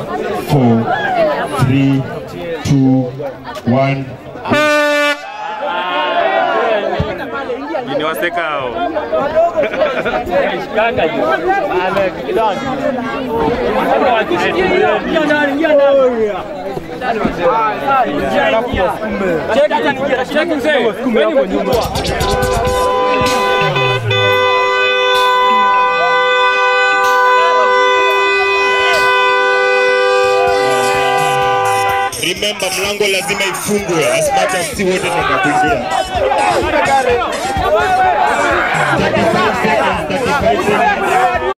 4, 3, 2, 1. Ini wasekao. Remember, mlango lazima ifungwe as much as si wote tunakuingia. 35 seconds.